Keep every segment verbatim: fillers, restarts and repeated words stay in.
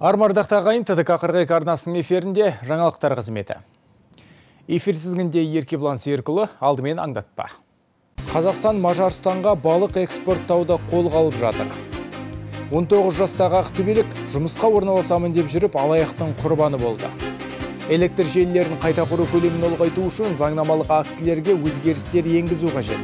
Армардақта ғайын Т Д К қырық екі арнасының эфирінде жаңалықтар қызметі. Эфир тізгінде Еркебұлан Серікұлы, алдымен аңдатпа. Қазақстан Мажарстанға балық экспорттауды қолға алып жатыр. он тоғыз жастағы ақтөбелік жұмысқа орналасамын деп жүріп алаяқтың құрбаны болды. Электр желілерін қайта құру көлемін ұлғайту үшін заңнамалық актілерге өзгерістер енгізу қажет.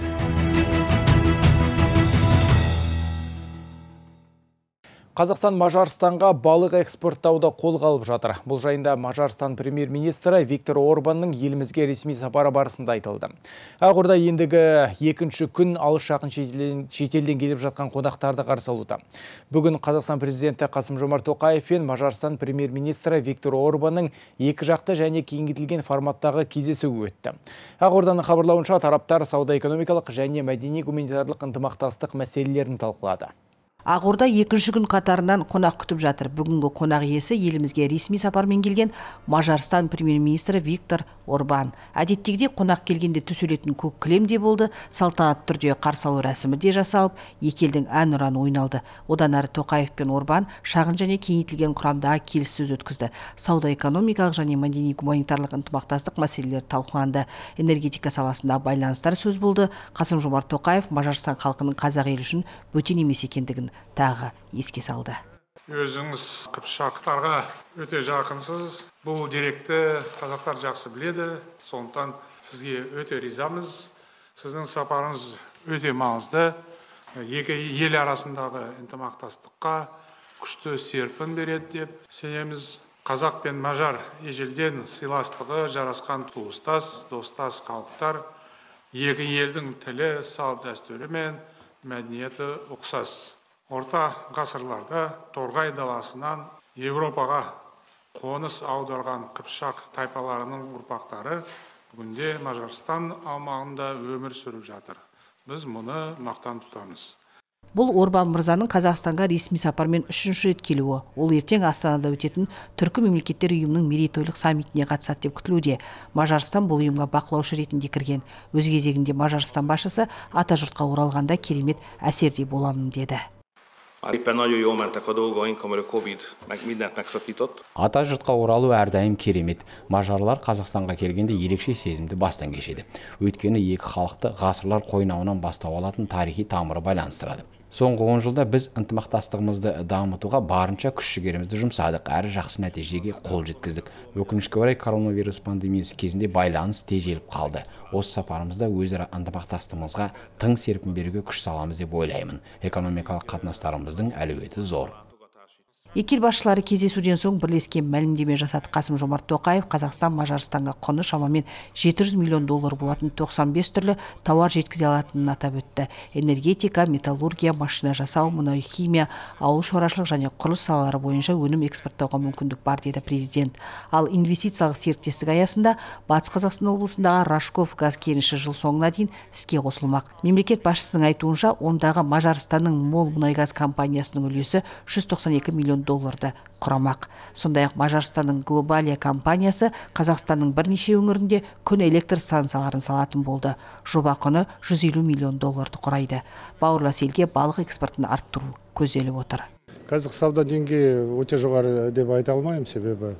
Қазақстан Мажарстанға балық экспорттауды қолға алып жатыр. Бұл жайында Мажарстан премьер-министрі Виктор Орбанның елімізге ресми сапары барысында айтылды. Ақорда ендігі екінші күн алыс жақын шетелден келіп жатқан қонақтарды қарсы алуда. Бүгін Қазақстан президенті Қасым-Жомарт Тоқаев пен Мажарстан премьер-министрі Виктор Орбанның екі жақты және кеңейтілген форматтағы кездесуі өтті. Ақорданың хабарлауынша тараптар сауда-экономикалық және мәдени-гуманитарлық ынтымақтастық мәселелерін талқылады. Ақорда екінші күн қатарынан қонақ күтіп жатыр. Бүгінгі қонақ иесі елімізге ресми сапармен келген Мажарстан премьер-министрі Виктор Орбан. Әдеттегідей қонақ келгенде төселетін көк кілемде болды, салтанатты түрде қарсы алу рәсімі де жасалып, екі елдің әнұраны ойналды. Одан әрі Тоқаев пен Орбан шағын және кеңейтілген құрамдағы келіссөз өткізді. Сауда-экономикалық және мәдени-гуманитарлық ынтымақтастық мәселелері талқыланды. Энергетика саласында байланыстар сөз болды. Қасым-Жомарт Тоқаев Мажарстан халқының қазақ елі үшін бөтен емес екендігін тағы еске салды. Өзіңіз қыпшақтарға өте жақынсыз. Бұл деректі қазақтар жақсы біледі. Сондықтан сізге өте ризамыз. Сіздің сапарыңыз өте маңызды. Екі ел арасындағы ынтымақтастыққа күшті серпін береді деп сенеміз. Қазақ пен мажар ежелден сыйластығы жарасқан туыстас, достас халықтар. Екі елдің тілі, салт дәстүрі мен мәдениеті ұқсас. Орта ғасырларда Торғай даласынан Европаға қоныс аударған қыпшақ тайпаларының ұрпақтары бүгінде Мажарстан аумағында өмір сүріп жатыр. Біз мұны мақтан тұтамыз. Бұл Орбан мырзаның Қазақстанға ресми сапармен үшінші рет келуі. Ол ертең Астанада өтетін Түркі мемлекеттер ұйымының мерейтойлық саммитіне қатысады деп күтілуде. Мажарстан бұл ұйымға бақылаушы ретінде кірген. Өз кезегінде Мажарстан басшысы атажұртқа оралғанда керемет әсерде боламын деді. Éppen nagyon jól mentek a dolgaink, amikor a Covid meg mindent megszakított. Атажұртқа оралу әрдайым керемет. Мажарлар Қазақстанға келгенде ерекше сезімді бастан кешеді. Өйткені екі халықты ғасырлар қойнауынан бастау алатын тарихи тамыры байланыстырады. Соңғы он жылда біз ынтымақтастығымызды дамытуға барынша күш-жігерімізді жұмсадық, әрі жақсы нәтижеге қол жеткіздік. Өкінішке орай коронавирус пандемиясы кезінде байланыс тежеліп қалды. Осы сапарымызда өзара ынтымақтастығымызға тың серпін беруге күш саламыз деп ойлаймын. Экономикалық қатынастарымыздың әлеуеті зор. Екі ел басшылары кездесуден соң бірлескен мәлімдеме жасады. Қасым-Жомарт Тоқаев Қазақстан Мажарстанға құны шамамен жеті жүз миллион доллар болатын тоқсан бес түрлі тауар жеткізе алатынын атап өтті. Энергетика, металлургия, машина жасау, мұнай, химия, ауыл шаруашылық және құрылыс салалары бойынша өнім экспорттауға мүмкіндік бар деді президент. Ал инвестициялық серіктестік аясында Батыс Қазақстан облысындағы Рашков газ кеніші жыл соңына дейін іске қосылмақ. Мемлекет басшысының айтуынша, ондағы Мажарстанның мол мұнай газ компаниясының үлесі жүз тоқсан екі миллион долларды құрамақ. Сондай-ақ Мажарстанның Глобалия компаниясы Қазақстанның бірнеше өңірінде күн электр станцияларын салатын болды. Жоба құны жүз елу миллион долларды құрайды. Бауырлас елге балық экспортын арттыру көзделіп отыр. Қазір сауда деңгейі өте жоғары деп айта алмаймын, себебі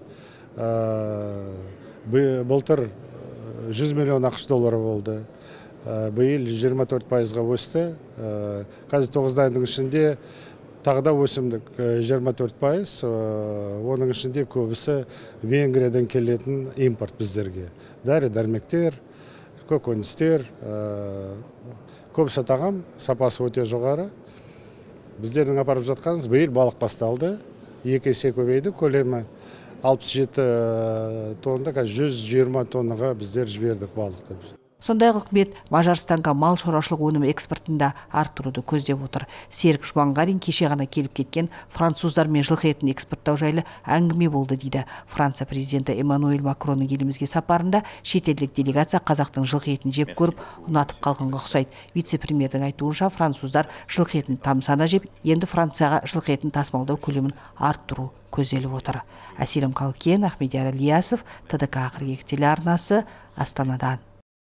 былтыр жүз миллион ақш доллары болды. Биыл жиырма төрт пайызға өсті. Қазір тоғыз айдың ішінде тағы да өсімдік жиырма төрт пайыз, оның ішінде көбісі Венгриядан келетін импорт біздерге. Дәрі-дәрмектер, көкөністер, көбісі тағам, сапасы өте жоғары. Біздердің апарып жатқанымыз биыл балық басталды, екі есе көбейді, көлемі алпыс жеті тонна, жүз жиырма тоннаға біздер жібердік балықты. Сондай-ақ үкімет Мажарстанға мал шаруашылық өнімі экспортында арттыруды көздеп отыр. Серік Шуанғарин кеше ғана келіп кеткен француздармен жылқы етін экспорттау жайлы әңгіме болды дейді. Франция президенті Эммануэль Макронның елімізге сапарында шетелдік делегация қазақтың жылқы етін жеп көріп, ұнатып қалғанға ұқсайды. Вице-премьердің айтуынша, француздар жылқы етін тамсана жеп, енді Францияға жылқы етін тасымалдау көлемін арттыру көзделіп отыр. Әселім Қалкен, Ахмедияр Ильясов, Т Д К қырық екі телеарнасы, Астанадан.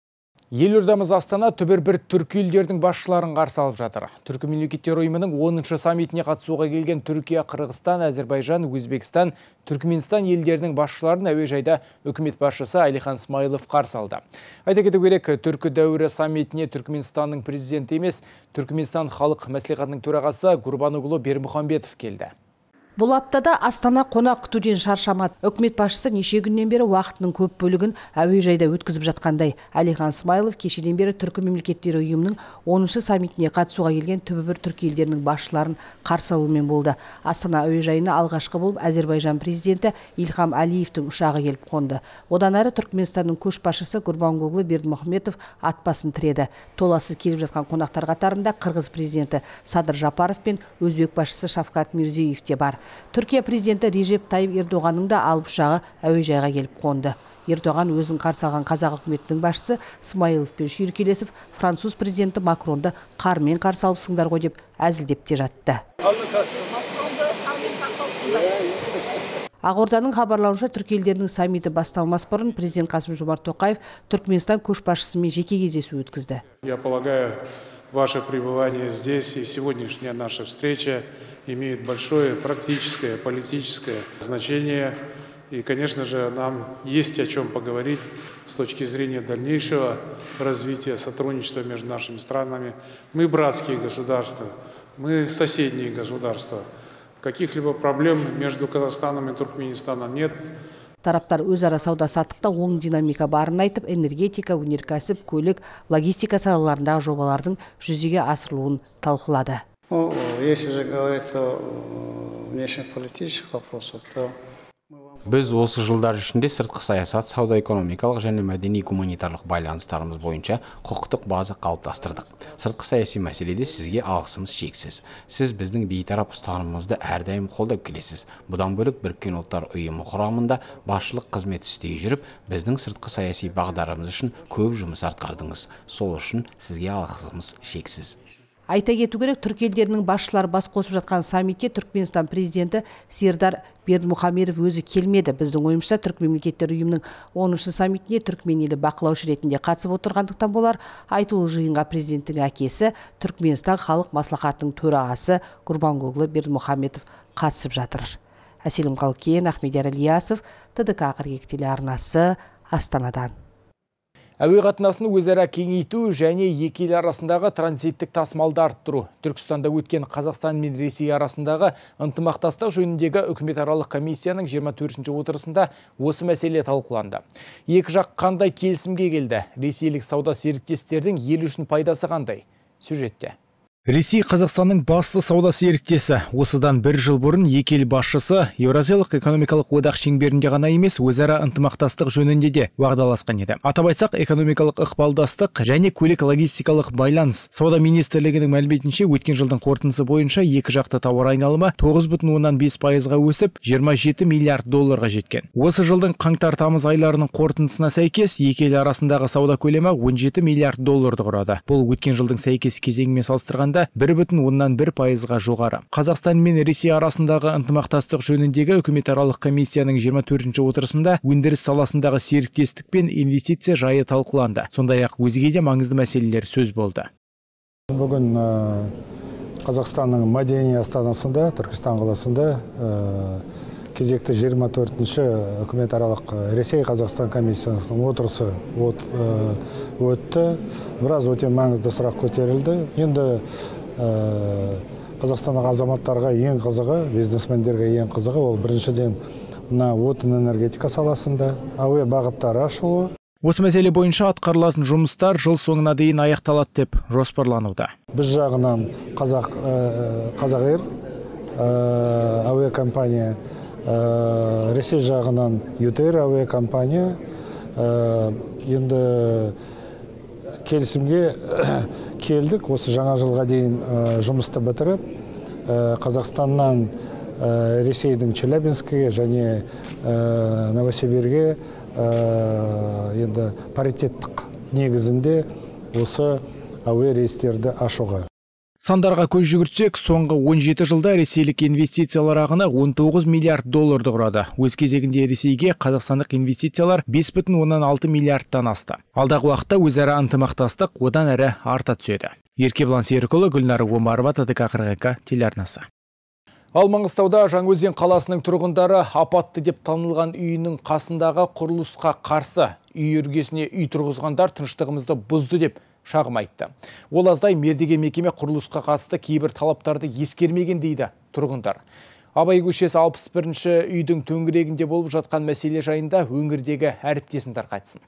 Елордамыз Астана түбір бір түркі елдердің басшыларын қарсы алып жатыр. Түркі мемлекеттер ұйымының оныншы саммитіне қатысуға келген Түркия, Қырғызстан, Әзербайжан, Өзбекстан, Түркменстан елдерінің басшыларын әуежайда үкімет басшысы Әлихан Смайылов қарсы алды. Айта кету керек, түркі дәуірі саммитіне Түркменстанның президенті емес, Түркменстан халық мәслихатының төрағасы Гурбанугулы Бермұхамбетов келді. Бұл аптада Астана қонақ күтуден шаршамады. Үкімет басшысы неше күннен бері уақытының көп бөлігін әуежайда өткізіп жатқандай. Әлихан Смайылов кешеден бері түркі мемлекеттері ұйымының оныншы саммитіне қатысуға келген түбі бір түркі елдерінің басшыларын қарсы алумен болды. Астана әуежайына алғашқы болып Әзербайжан президенті Ильхам Алиевтің ұшағы келіп қонды. Одан әрі Түркменстанның көшбасшысы Гурбангулы Бердімұхамбетов ат басын тіреді. Толассыз келіп жатқан қонақтар қатарында Қырғыз президенті Садыр Жапаров пен Өзбек басшысы Шавкат Мирзиев те бар. Түркия президенті Режеп Тайып Ердоғанның да алып ұшағы әуежайға келіп қонды. Ердоған өзін қарсы алған қазақ үкіметінің басшысы Смайыловпен шүйіркелесіп, француз президенті Макронды қармен қарсы алыпсыңдар ғой деп әзілдеп те жатты. Ақорданың хабарлауынша түркі елдерінің саммиті басталмас бұрын президент Қасым-Жомарт Тоқаев Түркменстан көшбасшысымен жеке кездесу өткізді. Я полагаю, ваше пребывание здесь и сегодняшняя наша встреча имеет большое практическое, политическое значение. И, конечно же, нам есть о чем поговорить с точки зрения дальнейшего развития сотрудничества между нашими странами. Мы братские государства, мы соседние государства. Каких-либо проблем между Казахстаном и Туркменистаном нет. Тараптар өзара сауда-саттықта оң динамика барын айтып, энергетика, өнеркәсіп, көлік, логистика салаларындағы жобалардың жүзеге асырылуын талқылады. Ну, если же говорить о внешнеполитических вопросах, то біз осы жылдар ішінде сыртқы саясат, сауда-экономикалық және мәдени-гуманитарлық байланыстарымыз бойынша құқықтық база қалыптастырдық. Сыртқы саяси мәселеде сізге алғысымыз шексіз. Сіз біздің бейтарап ұстанымымызды әрдайым қолдап келесіз. Бұдан бөлек Біріккен ұлттар ұйымы құрамында басшылық қызмет істей жүріп, біздің сыртқы саяси бағдарымыз үшін көп жұмыс атқардыңыз. Сол үшін сізге алғысымыз шексіз. Айта кету керек, түркі елдерінің басшылары бас қосып жатқан саммитке Түркменстан президенті Сердар Бердімұхамедов өзі келмеді. Біздің ойымызша, түркі мемлекеттер ұйымының оныншы саммитіне түркмен елі бақылаушы ретінде қатысып отырғандықтан болар. Айтулы жиынға президенттің әкесі, Түркменстан халық мәслихатының төрағасы Гурбангулы Бердімұхамедов қатысып жатыр. Әселім Қалкен, Ахмедияр Ильясов, Т Д К қырық екі телеарнасы, Астанадан. Әуе қатынасын өзара кеңейту және екі ел арасындағы транзиттік тасымалды арттыру. Түркістанда өткен Қазақстан мен Ресей арасындағы ынтымақтастық жөніндегі үкіметаралық комиссияның жиырма төртінші отырысында осы мәселе талқыланды. Екі жақ қандай келісімге келді? Ресейлік сауда серіктестердің ел үшін пайдасы қандай? Сюжетте. Ресей Қазақстанның басты сауда серіктесі. Осыдан бір жыл бұрын екі ел басшысы Еуразиялық экономикалық одақ шеңберінде ғана емес, өзара ынтымақтастық жөнінде де уағдаласқан еді. Атап айтсақ, экономикалық ықпалдастық және көлік логистикалық байланыс. Сауда министрлігінің мәліметінше, өткен жылдың қорытындысы бойынша екі жақты тауар айналымы тоғыз бүтін оннан бес пайызға өсіп, жиырма жеті миллиард долларға жеткен. Осы жылдың қаңтар-тамыз айларының қорытындысына сәйкес, екі ел арасындағы сауда көлемі он жеті миллиард долларды құрады. Бұл өткен жылдың сәйкес кезеңімен салыстырғанда бір бүтін оннан бір пайызға жоғары. Қазақстан мен Ресей арасындағы ынтымақтастық жөніндегі үкіметаралық комиссияның жиырма төртінші отырысында өндіріс саласындағы серіктестік пен инвестиция жайы талқыланды. Сондай-ақ өзге де маңызды мәселелер сөз болды. Бүгін Қазақстанның мәдени астанасында, Түркістан қаласында кезекті жиырма төртінші үкіметаралық Ресей-Қазақстан комиссиясының отырысы өтті. Біраз өте маңызды сұрақ көтерілді. Енді Қазақстандық азаматтарға ең қызығы, бизнесмендерге ең қызығы, ол біріншіден мына отын энергетика саласында әуе бағыттары ашылуы. Осы мәселе бойынша атқарылатын жұмыстар жыл соңына дейін аяқталады деп жоспарлануда. Біз жағынан Қазақ Қазақэйр әуе компания, Ресей жағынан ЮТР әуе компания енді келісімге келдік. Осы жаңа жылға дейін жұмысты бітіріп, Қазақстаннан Ресейдің Челябинскіге және Новосибирге енді паритеттік негізінде осы әуе рейстерді ашуға. Сандарға көз жүгіртсек, соңғы он жеті жылда ресейлік инвестициялар ағыны он тоғыз миллиард долларды құрады. Өз кезегінде Ресейге қазақстандық инвестициялар бес бүтін оннан алты миллиардтан асты. Алдағы уақытта өзара ынтымақтастық одан әрі арта түседі. Еркебұлан Серікұлы, Гүлнар Омарова, Т Д К қырық екі телеарнасы. Ал Маңғыстауда Жаңаөзен қаласының тұрғындары апатты деп танылған үйінің қасындағы құрылысқа қарсы үй іргесіне үй тұрғызғандар тыныштығымызды бұзды деп шағым айтты. Ол аздай мердіге мекеме құрылысқа қатысты кейбір талаптарды ескермеген дейді тұрғындар. Абай көшесі алпыс бірінші үйдің төңірегінде болып жатқан мәселе жайында өңірдегі әріптесім тарқатсын.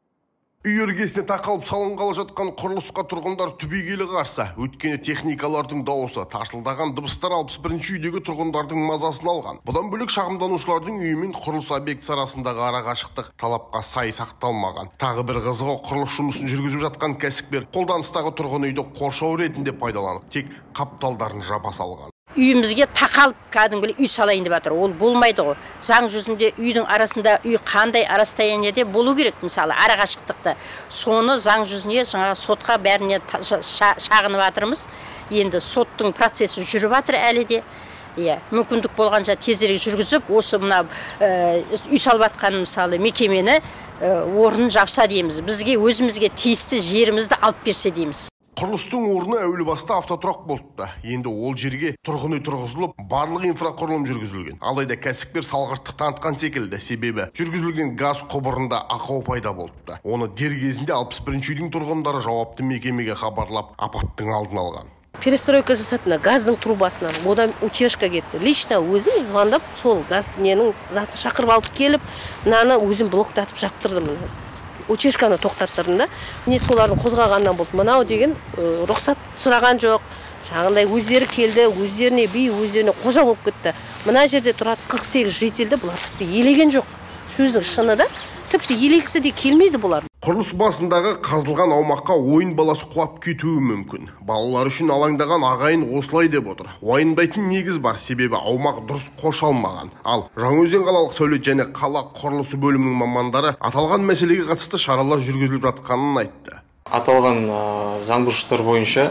Үй іргесіне тақалып салынғалы жатқан құрылысқа тұрғындар түбегейлі қарсы. Өйткені техникалардың дауысы, тарсылдаған дыбыстар алпыс бірінші үйдегі тұрғындардың мазасын алған. Бұдан бөлек шағымданушылардың үйі мен құрылыс объектісі арасындағы арақашықтық талапқа сай сақталмаған. Тағы бір қызығы, құрылыс жұмысын жүргізіп жатқан кәсіпкер қолданыстағы тұрғын үйді қоршау ретінде пайдаланып, тек қапталдарын жаба салған. Үйімізге тақалып кәдімгі үй салайын деп жатыр. Ол болмайды ғой. Заң жүзінде үйдің арасында үй қандай расстояниеде болу керек, мысалы арақашықтықты. Соны заң жүзіне жаңа сотқа бәріне шағынып жатырмыз. Енді соттың процесі жүріп жатыр әлі де. Иә, мүмкіндік болғанша тезірек жүргізіп, осы мына үй салып жатқан мысалы мекемені орнын жапса дейміз. Бізге өзімізге тиісті жерімізді алып берсе дейміз. Құрылыстың орны әуелі баста автотұрақ болыпты. Енді ол жерге тұрғын үй тұрғызылып, барлық инфрақұрылым жүргізілген. Алайда кәсіпкер салғырттық танытқан секілді, себебі жүргізілген газ құбырында ақау пайда болыпты. Оны дер кезінде алпыс бірінші үйдің тұрғындары жауапты мекемеге хабарлап, апаттың алдын алған. Перестройка жасатына газдың трубасынан, одан утечка кетті. Лично өзім звондап, сол газ ненің затын шақырып алып келіп, мынаны өзім блоктатып жаптырдым. Утечканы тоқтаттырдым да. Міне солардың қозғағаннан болды. Мынау деген рұқсат сұраған жоқ. Жаңағындай өздері келді, өздеріне би, өздеріне қожа болып кетті. Мына жерде тұрады қырық сегіз жителді, бұлар тіпті елеген жоқ. Сөздің шыны да, тіпті елегісі де келмейді бұлар. Құрылыс басындағы қазылған аумаққа ойын баласы құлап кетуі мүмкін. Балалар үшін алаңдаған ағайын осылай деп отыр. Уайымдайтын негіз бар, себебі аумақ дұрыс қоршалмаған. Ал Жаңаөзен қалалық сәулет және қала құрылысы бөлімінің мамандары аталған мәселеге қатысты шаралар жүргізіліп жатқанын айтты. Аталған заң бұзушылықтар бойынша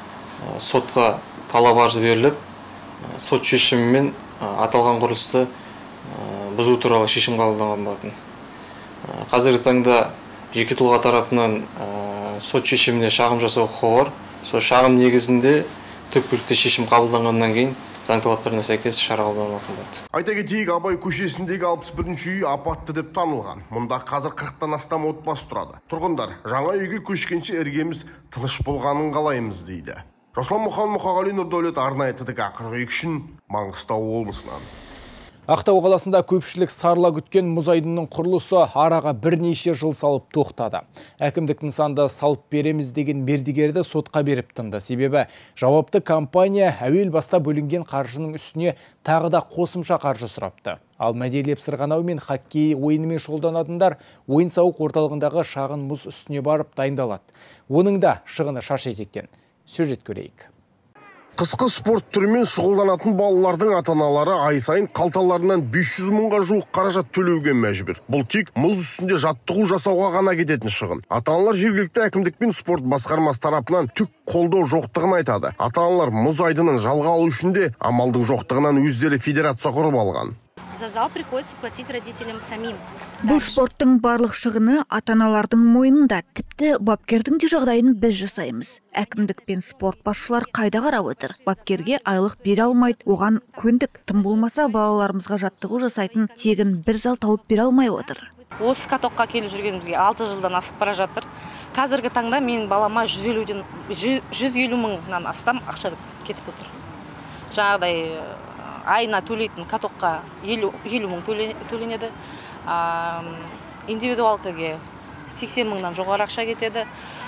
сотқа талап арыз беріліп, сот шешімімен аталған құрылысты бұзу туралы шешім қабылданған болатын. Қазіргі таңда жеке тұлға тарапынан сот шешіміне шағым жасау құқығы бар. Сол шағым негізінде түпкілікті шешім қабылданғаннан кейін заң талаптарына сәйкес шара қабылданатын болады. Айта кетейік, Абай көшесіндегі алпыс бірінші үй апатты деп танылған. Мұнда қазір қырықтан астам отбасы тұрады. Тұрғындар жаңа үйге көшкенше іргеміз тыныш болғанын қалаймыз дейді. Руслан Мұхан, Мұқағали, Нұрдәулет, арнайы Т Д К қырық екі үшін Маңғыстау облысынан. Ақтау қаласында көпшілік сарыла күткен мұз айдынының құрылысы араға бірнеше жыл салып тоқтады. Әкімдік нысанды салып береміз деген мердігерді сотқа беріп тынды. Себебі жауапты компания әуел баста бөлінген қаржының үстіне тағы да қосымша қаржы сұрапты. Ал мәдениет сырғанау мен хоккей ойынымен шұғылданатындар ойын-сауық орталығындағы шағын мұз үстіне барып дайындалады. Оның да шығыны шаш етектен. Сюжет көрейік. Қысқы спорт түрімен шұғылданатын балалардың ата-аналары ай сайын қалталарынан бес жүз мыңға жуық қаражат төлеуге мәжбүр. Бұл тек мұз үстінде жаттығу жасауға ғана кететін шығын. Ата-аналар жергілікті әкімдік пен спорт басқармасы тарапынан түк қолдау жоқтығын айтады. Ата-аналар мұз айдынын жалға алу үшін де амалдың жоқтығынан өздері федерация құрып алған. За зал приходится платить родителям самим. Бұл спорттың барлық шығыны ата-аналардың мойнында. Тіпті бапкердің де жағдайын біз жасаймыз. Әкімдік пен спорт басшылар қайда қарап отыр. Бапкерге айлық бере алмайды, оған көндік. Тым болмаса балаларымызға жаттығу жасайтын тегін бір зал тауып бере алмай отыр. Осы катокқа келіп жүргенімізге алты жылдан асып бара жатыр. Қазіргі таңда менің балама жүз елу мыңнан астам ақша кетіп отыр. Жаңағыдай айына төлейтін катокқа елу мың төленеді. Индивидуалкаге сексен мыңнан жоғары ақша кетеді.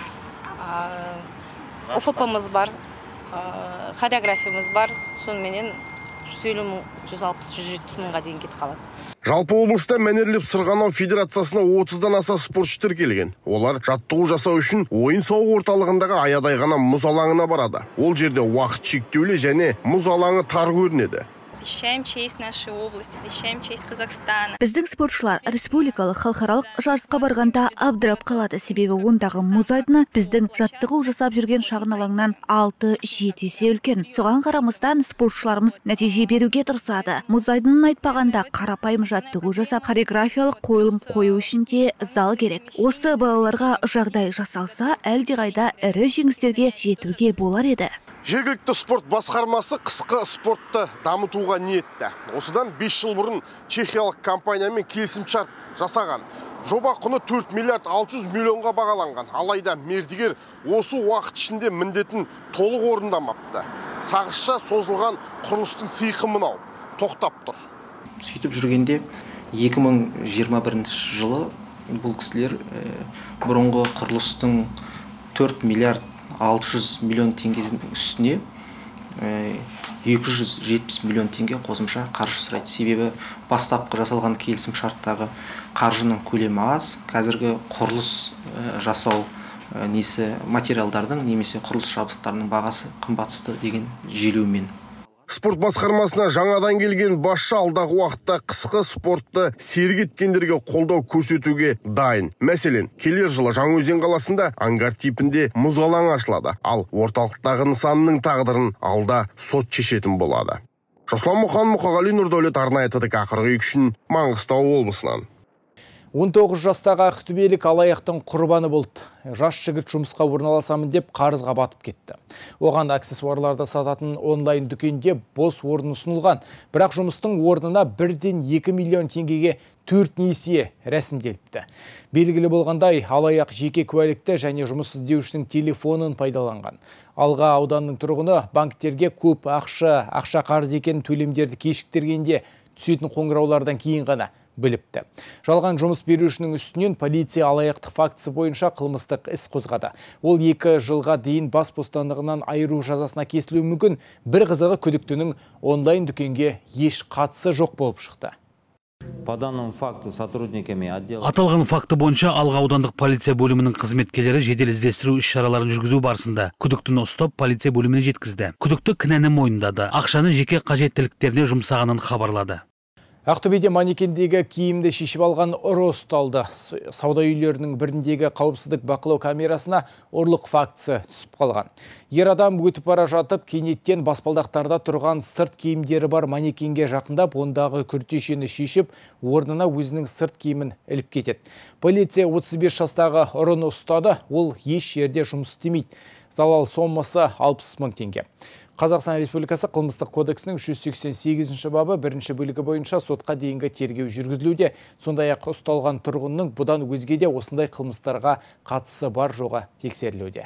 О Ф П-мыз бар, хореографиямыз бар. Соныменен жүз елу мың, жүз алпыс, жүз жетпіс мыңға дейін кетіп қалады. Жалпы облыста мәнерлеп сырғанау федерациясына отыздан аса спортшы тіркелген. Олар жаттығу жасау үшін ойын-сауық орталығындағы аядай ғана мұз алаңына барады. Ол жерде уақыт шектеулі және мұз алаңы тар көрінеді. защищаем честь нашей области, защищаем честь Казахстана. Біздің спортшылар республикалық халықаралық жарысқа барғанда абдырап қалады, себебі ондағы мұз айдыны біздің жаттығу жасап жүрген шағын алаңнан алты жеті есе үлкен. Соған қарамастан спортшыларымыз нәтиже беруге тырысады. Мұз айдынын айтпағанда қарапайым жаттығу жасап, хореографиялық қойылым қою үшін де зал керек. Осы балаларға жағдай жасалса, әлдеқайда ірі жеңістерге жетуге болар еді. Жергілікті спорт басқармасы қысқы спортты дамытуға ниетті. Осыдан бес жыл бұрын чехиялық компаниямен келісімшарт жасаған. Жоба құны төрт миллиард алты жүз миллионға бағаланған. Алайда мердігер осы уақыт ішінде міндетін толық орындамапты. Сағызша созылған құрылыстың сыйқы мынау, тоқтап тұр. Сөйтіп жүргенде екі мың жиырма бірінші жылы бұл кісілер бұрынғы құрылыстың төрт миллиард алты жүз миллион теңгенің үстіне екі жүз жетпіс миллион теңге қосымша қаржы сұрайды. Себебі бастапқы жасалған келісім шарттағы қаржының көлемі аз, қазіргі құрылыс жасау несі материалдардың немесе құрылыс жабдықтарының бағасы қымбатсызды деген желеумен. Спорт басқармасына жаңадан келген басшы алдағы уақытта қысқы спортты серік еткендерге қолдау көрсетуге дайын. Мәселен, келер жылы Жаңаөзен қаласында ангар типінде мұз алаңы ашылады, ал орталықтағы нысанның тағдырын алда сот шешетін болады. Жасұлан Мұқан, Мұқағали, Нұрдәулет, арнайы ТДК қырық екі үшін Маңғыстау облысынан. он тоғыз жастағы ақтөбелік алаяқтың құрбаны болды. Жас жігіт жұмысқа орналасамын деп қарызға батып кетті. Оған аксессуарларды сататын онлайн дүкенде бос орын ұсынылған, бірақ жұмыстың орнына бірден екі миллион теңгеге төрт несие рәсімделіпті. Белгілі болғандай, алаяқ жеке куәлікті және жұмыс іздеушінің телефонын пайдаланған. Алға ауданның тұрғыны банктерге көп ақша, ақша қарыз екенін төлемдерді кешіктіргенде түсетін қоңыраулардан кейін ғана біліпті. Жалған жұмыс берушінің үстінен полиция алаяқтық фактісі бойынша қылмыстық іс қозғады. Ол екі жылға дейін бас бостандығынан айыру жазасына кесілуі мүмкін. Бір қызығы, күдіктінің онлайн дүкенге еш қатысы жоқ болып шықты. По данному факту сотрудниками отдела... Аталған факты бойынша Алға аудандық полиция бөлімінің қызметкерлері жедел іздестіру іс-шараларын жүргізу барысында күдіктіні ұстап полиция бөліміне жеткізді. Күдікті кінәні мойындады, ақшаны жеке қажеттіліктеріне жұмсағанын хабарлады. Ақтөбеде манекендегі киімді шешіп алған ұры ұсталды. Сауда үйлерінің біріндегі қауіпсіздік бақылау камерасына ұрлық фактісі түсіп қалған. Ер адам өтіп бара жатып, кенеттен баспалдақтарда тұрған сырт киімдері бар манекенге жақындап, ондағы күртешені шешіп, орнына өзінің сырт киімін іліп кетеді. Полиция отыз бес жастағы ұрыны ұстады, ол еш жерде жұмыс істемейді. Залал сомасы алпыс мың теңге. Қазақстан Республикасы қылмыстық кодексінің жүз сексен сегізінші бабы бірінші бөлігі бойынша сотқа дейінгі тергеу жүргізілуде. Сондай-ақ ұсталған тұрғынның бұдан өзге де осындай қылмыстарға қатысы бар жоғы тексерілуде.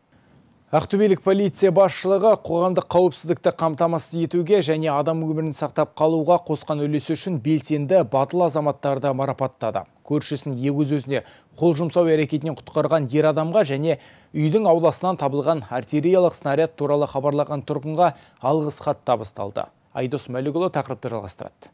Ақтөбелік полиция басшылығы қоғамдық қауіпсіздікті қамтамасыз етуге және адам өмірін сақтап қалуға қосқан үлесі үшін белсенді батыл азаматтарды марапаттады. Көршісін егіз өзіне қол жұмсау әрекетінен құтқарған ер адамға және үйдің ауласынан табылған артиллериялық снаряд туралы хабарлаған тұрғынға алғыс хат табысталды. Айдос Мәлікұлы тақырыпты жалғастырады.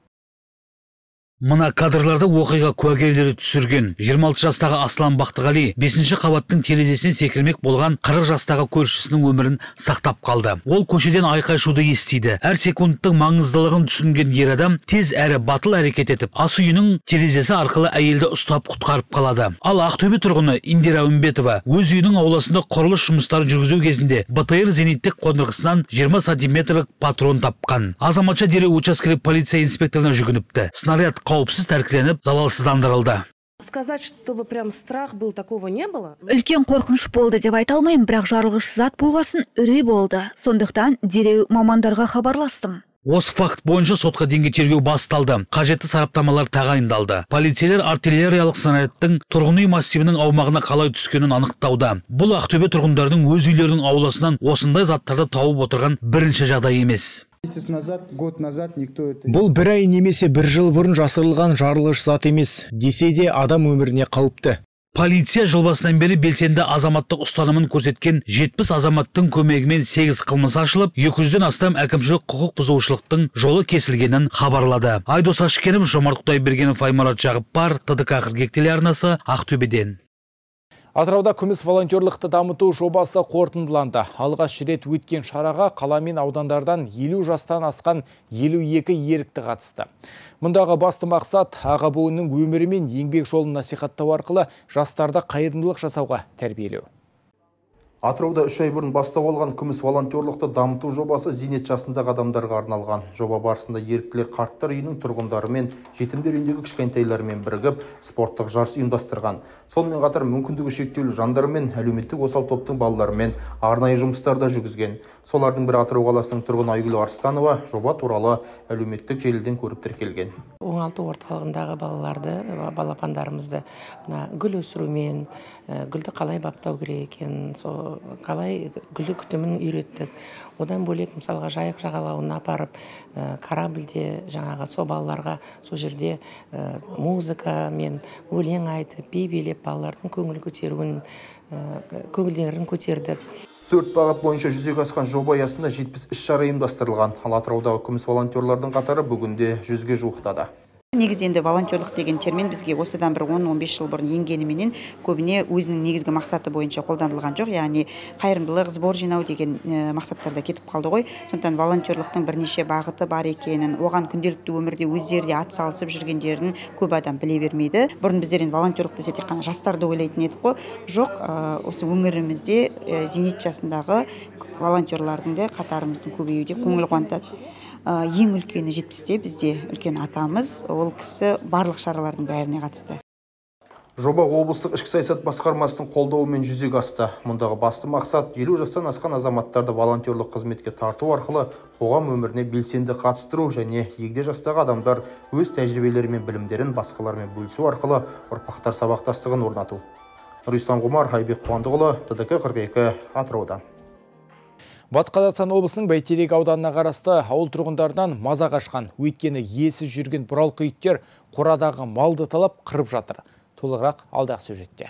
Мына кадрларды оқиға куәгерлері түсірген. жиырма алты жастағы Аслан Бақтығали бесінші қабаттың терезесінен секірмек болған қырық жастағы көршісінің өмірін сақтап қалды. Ол көшеден айқай-шуды естиді. Әр секундтың маңыздылығын түсінген ер адам тез әрі батыл әрекет етіп, ас үйінің терезесі арқылы әйелді ұстап құтқарып қалады. Ал Ақтөбе тұрғыны Индира Үмбетова өз үйінің ауласында құрылыс жұмыстарын жүргізу кезінде БТР зениттік қондырғысынан жиырма сантиметрлік патрон тапқан. Азаматша дереу учаскелік полиция инспекторына жүгініпті. Снаряд қауіпсіз тәркіленіп, залалсыздандырылды. Сказать, чтобы прям страх был, такого не было. Үлкен қорқыныш болды деп айта алмаймын, бірақ жарылғыш зат болғасын үрей болды. Сондықтан дереу мамандарға хабарластым. Осы факт бойынша сотқа дейінгі тергеу басталды. Қажетті сараптамалар тағайындалды. Полицейлер артиллериялық снарядтың тұрғын үй массивінің аумағына қалай түскенін анықтауда. Бұл Ақтөбе тұрғындарының өз үйлерінің ауласынан осындай заттарды тауып отырған бірінші жағдай емес. Бұл бір ай немесе бір жыл бұрын жасырылған жарылғыш зат емес, десе де адам өміріне қауіпті. Полиция жыл басынан бері белсенді азаматтық ұстанымын көрсеткен жетпіс азаматтың көмегімен сегіз қылмыс ашылып, екі жүзден астам әкімшілік құқық бұзушылықтың жолы кесілгенін хабарлады. Айдос Ашкенов, Жомарт Құдайбергенов, Аймарат Жағыппар, ТДК қырық екі телеарнасы, Ақтөбеден. Атырауда күміс волонтерлықты дамыту жобасы қорытындыланды. Алғаш рет өткен шараға қала мен аудандардан елу жастан асқан елу екі ерікті қатысты. Мұндағы басты мақсат аға буынның өмірі мен еңбек жолын насихаттау арқылы жастарды қайырымдылық жасауға тәрбиелеу. Атырауда үш ай бұрын бастау алған күміс волонтерлықты дамыту жобасы зейнет жасындағы адамдарға арналған. Жоба барысында еріктілер қарттар үйінің тұрғындары мен жетімдер үйіндегі кішкентайлармен бірігіп спорттық жарыс ұйымдастырған. Сонымен қатар мүмкіндігі шектеулі жандар мен әлеуметтік осал топтың балаларымен арнайы жұмыстарда жүргізген. Солардың бірі Атырау қаласының тұрғыны Айгүл Арыстанова жоба туралы әлеуметтік желіден көріп тіркелген. оңалту орталығындағы балаларды, балапандарымызды гүл өсірумен, гүлді қалай баптау керек екен, қалай гүлді күтімін үйреттік. Одан бөлек мысалға жайық жағалауына апарып, корабльде жаңағы со балаларға со жерде музыка мен өлең айтып, би билеп балалардың көңіл көтеруін, көңілдерін көтердік. Төрт бағыт бойынша жүзеге асқан жоба аясында жетпіс іс шара ұйымдастырылған. Ал Атыраудағы күміс волонтерлардың қатары бүгінде жүзге жуықтады. Негізі енді волонтерлық деген термин бізге осыдан бір он он бес жыл бұрын енгеніменен көбіне өзінің негізгі мақсаты бойынша қолданылған жоқ. Яғни қайырымдылық, сбор жинау деген мақсаттарда кетіп қалды ғой. Сондықтан волонтерлықтың бірнеше бағыты бар екенін, оған күнделікті өмірде өздері де атсалысып жүргендерін көп адам біле бермейді. Бұрын біздер енді волонтерлық десе тек қана жастарды ойлайтын едік қой. Жоқ, осы өңірімізде зейнет жасындағы волонтерлардың да қатарымыздың көбеюде көңіл қуантады. Ең үлкені жетпісте бізде үлкен атамыз, ол кісі барлық шаралардың бәріне қатысты. Жоба облыстық ішкі саясат басқармасының қолдауымен жүзеге асты. Мұндағы басты мақсат елу жастан асқан азаматтарды волонтерлік қызметке тарту арқылы қоғам өміріне белсенді қатыстыру және егде жастағы адамдар өз тәжірибелері мен білімдерін басқалармен бөлісу арқылы ұрпақтар сабақтастығын орнату. Нұрислам Ғұмар, Айбек Қуандықұлы, Т Д К қырық екі, Атыраудан. Батыс Қазақстан облысының Бәйтерек ауданына қарасты ауыл тұрғындардан маза қашқан, өйткені иесіз жүрген бұралқы иттер қорадағы малды талап қырып жатыр. Толығырақ алдағы сюжетте.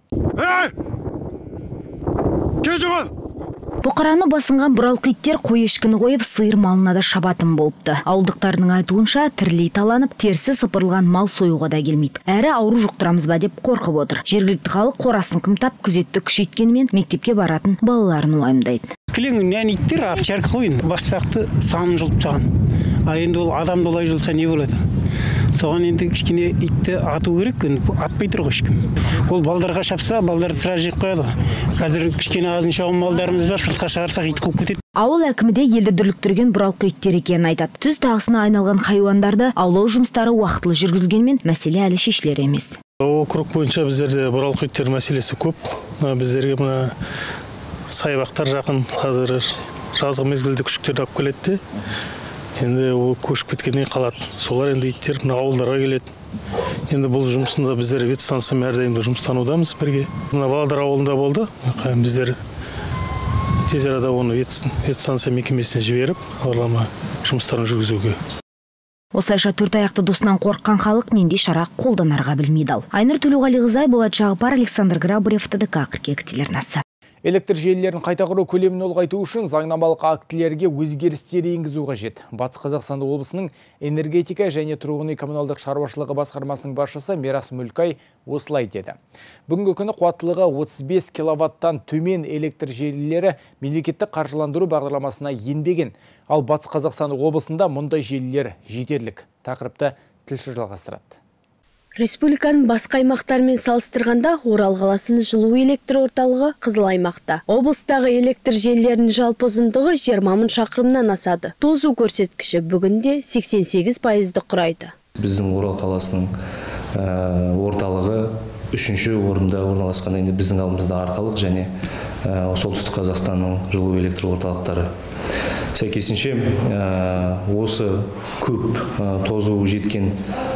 Бұқараны басынған бұралқы иттер қой ешкіні қойып сиыр малына да шабатын болыпты. Ауылдықтарының айтуынша тірілей таланып, терісі сыпырылған мал союға да келмейді. Әрі ауру жұқтырамыз ба деп қорқып отыр. Жергілікті халық қорасын қымтап, күзетті күшейткенімен мектепке баратын балаларын уайымдайды. Кілең иттер апчарқы қойын, баспақты санын жұлып таған. А енді ол адам олай жұлса не болады? Соған енді кішкене итті ату керек, атпай тұр ешкім. Ол балдарға шапса, балдарды сыра жеп қояды. Қазір кішкене азын шауын малдарымыз бар, сыртқа шығарсақ ит қуып кетеді. Ауыл әкімі де елді дүрліктірген бұралқы иттер екенін айтады. Түз тағысына айналған хайуандарды аулау жұмыстары уақытылы жүргізілгенмен мәселе әлі шешілер емес. Округ бойынша біздерде бұралқы иттер мәселесі көп. Біздерге мына сайбақтар жақын, қазір жазғы мезгілде күшіктерді алып келеді. Енді көшіп кеткеннен қалады. Солар енді иттер мына ауылдарға келеді. Енді бұл жұмысында біздер ветстанция әрдайым жұмыстанудамыз бірге. Мына Баладар ауылында болды. Біздер тез арада оны ветстанция мекемесіне жіберіп, ауырлама жұмыстарын жүргізуге. Осылайша төрт аяқты досынан қорыққан халық нендей шара қолданарға білмейді ал. Айнұр Төлеуғалиқызы, Болат Жағыпар, Александр Грабарев, Т Д К қырық екі телеарнасы. Электр желілерін қайта құру көлемін ұлғайту үшін заңнамалық актілерге өзгерістер енгізу қажет. Батыс Қазақстан облысының энергетика және тұрғын үй коммуналдық шаруашылығы басқармасының басшысы Мирас Мүлкай осылай деді. Бүгінгі күні қуаттылығы отыз бес киловаттан төмен электр желілері мемлекеттік қаржыландыру бағдарламасына енбеген. Ал Батыс Қазақстан облысында мұндай желілер жетерлік. Тақырыпты тілші жалғастырады. Республиканың басқа аймақтармен салыстырғанда Орал қаласының жылу электр орталығы қызыл аймақта. Облыстағы электр желілерінің жалпы ұзындығы жиырма мың шақырымнан асады. Тозу көрсеткіші бүгінде сексен сегіз пайызды құрайды. Біздің Орал қаласының орталығы үшінші орында орналасқан, енді біздің алдымызда Арқалық және солтүстік Қазақстанның жылу электр орталықтары. Сәйкесінше осы көп тозуы жеткен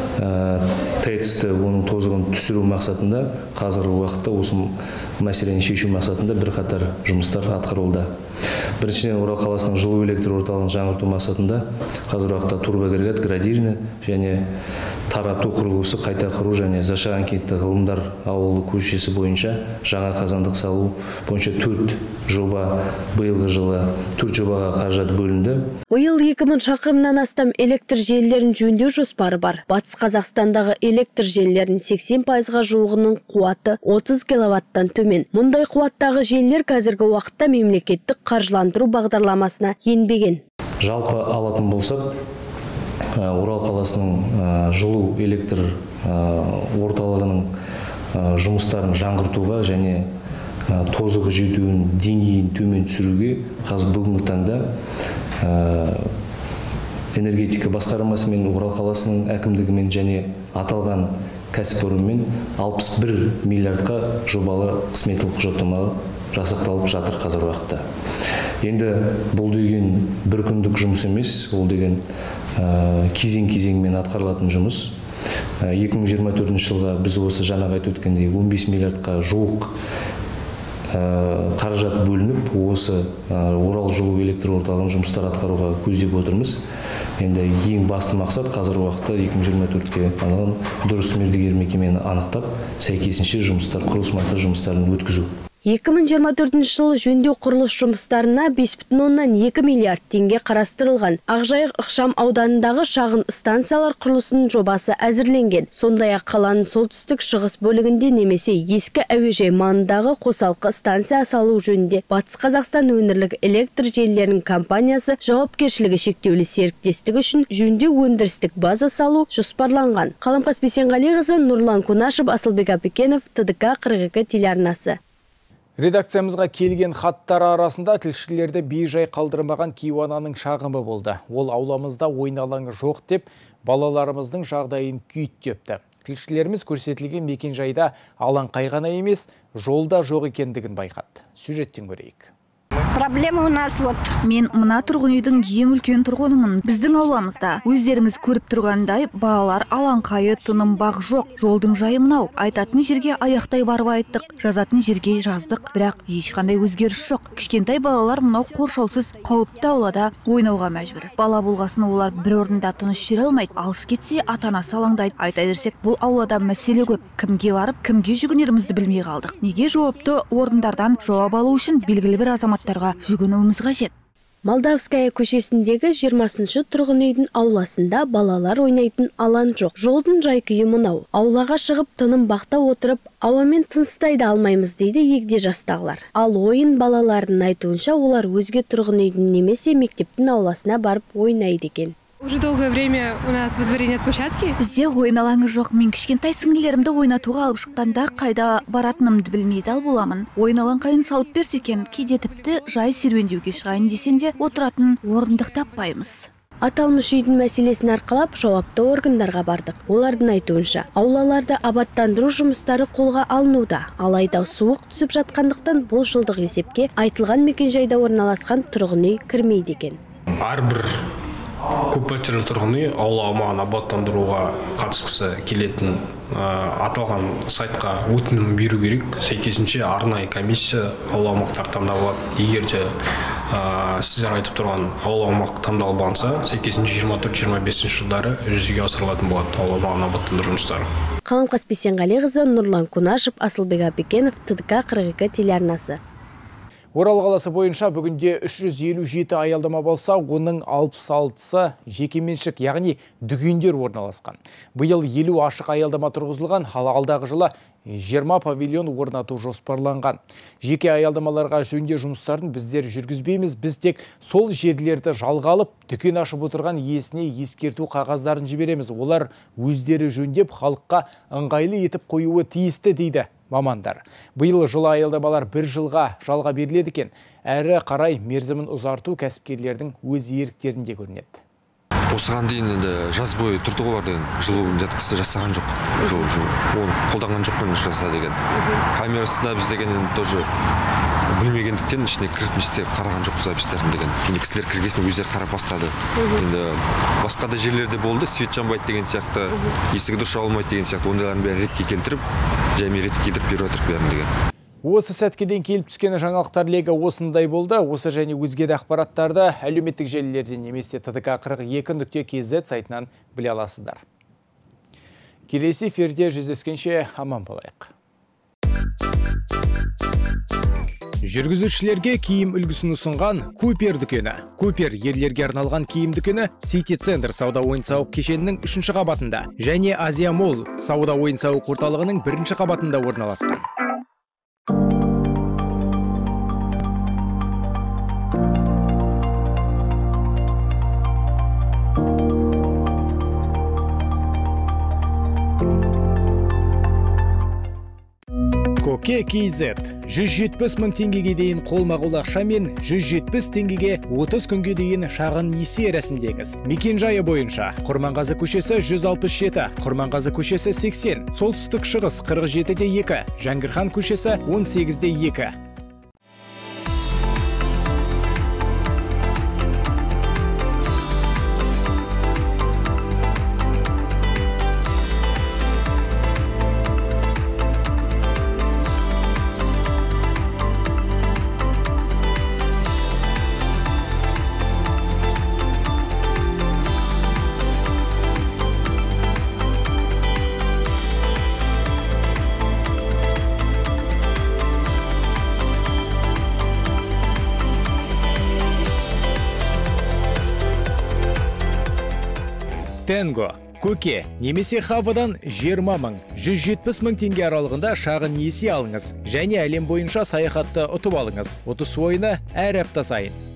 ТЭЦ-ті оның тозығын түсіру мақсатында қазіргі уақытта осы мәселені шешу мақсатында бірқатар жұмыстар атқарылуда. Біріншіден Орал қаласының жылу электр орталығын жаңғырту мақсатында қазіргі уақытта турбоагрегат, градирні және тарату құрылысы қайта құру және зашаған кентті ғылымдар ауылы көшесі бойынша жаңа қазандық салу бойынша төрт жоба биылғы жылы төрт жобаға қаражат бөлінді. Биыл екі мың шақырымнан астам электр желілерін жөндеу жоспары бар. Батыс Қазақстандағы электр желілерінің сексен пайызға жуығының қуаты отыз киловаттан төмен. Мұндай қуаттағы желілер қазіргі уақытта мемлекеттік қаржыландыру бағдарламасына енбеген. Жалпы алатын болсақ, Орал қаласының жылу электр орталығының жұмыстарын жаңғыртуға және тозығы жетуін деңгейін төмен түсіруге қазір бүгінгі таңда энергетика басқармасымен, Орал қаласының әкімдігімен және аталған кәсіпорынмен алпыс бір миллиардқа жобалы сметалық құжаттама жасақталып жатыр қазір уақытта. Енді бұл деген бір күндік жұмыс емес, ол деген кезең-кезеңмен атқарылатын жұмыс. екі мың жиырма төртінші жылға біз осы жаңағы айтып өткендей он бес миллиардқа жуық қаражат бөлініп, осы Орал жылу электр орталығын жұмыстар атқаруға көздеп отырмыз. Енді ең басты мақсат қазір уақытта екі мың жиырма төртке арналған дұрыс мердігер мекемені анықтап, сәйкесінше жұмыстар, құрылыс монтаж жұмыстарын өткізу. екі мың жиырма төртінші жылы жөндеу құрылыс жұмыстарына бес бүтін оннан екі миллиард теңге қарастырылған. Ақжайық ықшам ауданындағы шағын станциялар құрылысының жобасы әзірленген. Сондай-ақ қаланың солтүстік шығыс бөлігінде немесе ескі әуежай маңындағы қосалқы станция салу жөнінде Батыс Қазақстан өңірлік электр желілерінің компаниясы жауапкершілігі шектеулі серіктестігі үшін жөндеу өндірістік база салу жоспарланған. Қаламқас Бейсенғалиқызы, Нұрлан Кунашев, Асылбек Апекенов, Т Д К қырық екі телеарнасы. Редакциямызға келген хаттар арасында тілшілерді бейжай қалдырмаған кейуананың шағымы болды. Ол ауламызда ойын алаңы жоқ деп, балаларымыздың жағдайын күйттепті. Тілшілеріміз көрсетілген мекен жайда алаңқай ғана емес, жолда жоқ екендігін байқады. Сюжеттен көрейік. Проблема у нас вот. Мен мына тұрғын үйдің ең үлкен тұрғынымын. Біздің ауламызда өздеріңіз көріп тұрғандай балалар алаңқайы, тыным бақ жоқ. Жолдың жайы мынау. Айтатын жерге аяқтай барып айттық, жазатын жерге жаздық, бірақ ешқандай өзгеріс жоқ. Кішкентай балалар мынау қоршаусыз қауіпті аулада ойнауға мәжбүр. Бала болғасын олар бір орында тыныш жүре алмайды. Алыс кетсе ата-анасы алаңдайды. Айта берсек, бұл аулада мәселе көп. Кімге барып, кімге жүгінерімізді білмей қалдық. Неге жауапты орындардан жауап алу үшін белгілі бір азаматтарға жүгінуіміз қажет. Молдавская көшесіндегі жиырмасыншы тұрғын үйдің ауласында балалар ойнайтын алаң жоқ. Жолдың жай-күйі мынау. Аулаға шығып тыным бақта отырып, ауамен тыныстай да алмаймыз дейді егде жастағылар. Ал ойын балаларының айтуынша, олар өзге тұрғын үйдің немесе мектептің ауласына барып ойнайды екен. Уже долгое время у нас во дворе нет площадки. Бізде ойын алаңы жоқ. Мен кішкентай сіңілерімді ойнатуға алып шыққанда қайда баратынымды білмей дал боламын. Ойын алаңқайын салып берсе екен, кейде тіпті жай серуендеуге шығайын десем де отыратын орындық таппаймыз. Аталмыш үйдің мәселесін арқалап жауапты органдарға бардық. Олардың айтуынша, аулаларды абаттандыру жұмыстары қолға алынуда. Алайда суық түсіп жатқандықтан бұл жылдық есепке айтылған мекенжайда орналасқан тұрғын үй кірмейді екен. Әрбір көппәтерлі тұрғын үй аула аумағын абаттандыруға қатысқысы келетін аталған сайтқа өтінім беру керек. Сәйкесінше арнайы комиссия аула аумақтар таңдалады. Егер де сіздер айтып тұрған аула аумақ таңдалбанса, сәйкесінше жиырма төрт жиырма бесінші жылдары жүзеге асырылатын болады аула аумағын абаттандыру жұмыстары. Қаламқас Бейсенғалиқызы, Нұрлан Кунашев, Асылбек Апекенов, Т Д К қырық екі телеарнасы. Орал қаласы бойынша бүгінде үш жүз елу жеті аялдама болса, оның алпыс алтысы жекеменшік, яғни дүкендер орналасқан. Биыл елу ашық аялдама тұрғызылған, ал алдағы жылы жиырма павильон орнату жоспарланған. Жеке аялдамаларға жөндеу жұмыстарын біздер жүргізбейміз, біз тек сол жерлерді жалға алып, дүкен ашып отырған иесіне ескерту қағаздарын жібереміз. Олар өздері жөндеп, халыққа ыңғайлы етіп қоюы тиісті дейді мамандар. Биыл жылы аялдамалар бір жылға жалға беріледі екен. Әрі қарай мерзімін ұзарту кәсіпкерлердің өз еріктерінде көрінеді. Осыған дейін енді жаз бойы тұрды ғой барды, жылу жатқысы жасаған жоқ. Жылу, жылу. Оны қолданған жоқпын жаса деген. Камерасында біз деген тоже білмегендіктен ішіне кіріп қараған жоқ запистерін деген. Енді кісілер кіргесін өздері қарап бастады. Енді басқа да жерлерде болды, свет жанбайды деген сияқты, есігі дұрыс жабылмайды деген сияқты, ондайларын бәрін ретке келтіріп, жаймен ретке кетіріп беріп отырық бәрін деген. Осы сәткеден келіп түскені жаңалықтар легі осындай болды. Осы және өзге де ақпараттарды әлеуметтік желілерден немесе Т Д К қырық екі нүкте кз сайтынан біле аласыздар. Келесі эфирде жүздескенше аман болайық. Жүргізушілерге киім үлгісін ұсынған Купер дүкені. Купер ерлерге арналған киім дүкені Сити Центр сауда ойын-сауық кешенінің үшінші қабатында және Азия Молл сауда ойын-сауық орталығының бірінші қабатында орналасқан. Коке кей зет жүз жетпіс мың теңгеге дейін қолма-қол ақша мен жүз жетпіс теңгеге отыз күнге дейін шағын несие рәсімдеңіз. Мекен-жайы бойынша Құрманғазы көшесі жүз алпыс жеті, Құрманғазы көшесі сексен, солтүстік шығыс қырық жеті де екі, Жәңгірхан көшесі он сегіз де екі. Тенго, Көке немесе Хавадан жиырма мың, жүз жетпіс мың теңге аралығында шағын несие алыңыз және әлем бойынша саяхатты ұтып алыңыз. отыз ойыны әр апта сайын.